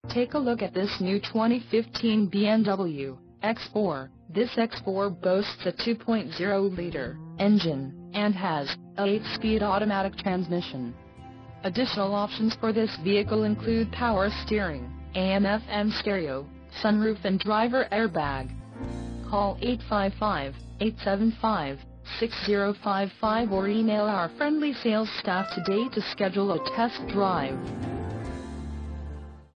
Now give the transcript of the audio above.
Take a look at this new 2015 BMW X4. This X4 boasts a 2.0-liter engine, and has a 8-speed automatic transmission. Additional options for this vehicle include power steering, AM/FM stereo, sunroof and driver airbag. Call 855-875-6055 or email our friendly sales staff today to schedule a test drive.